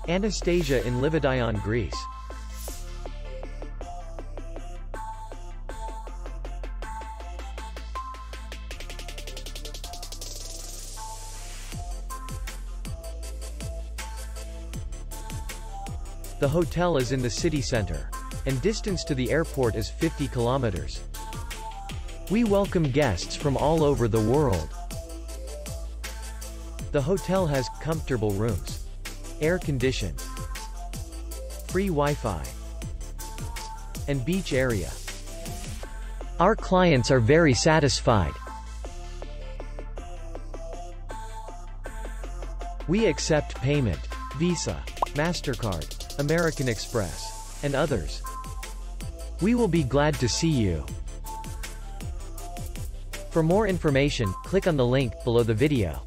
Anastasia in Livadion, Greece. The hotel is in the city center, and distance to the airport is 50 kilometers. We welcome guests from all over the world. The hotel has comfortable rooms, air-conditioned, free Wi-Fi, and beach area. Our clients are very satisfied. We accept payment, Visa, MasterCard, American Express, and others. We will be glad to see you. For more information, click on the link below the video.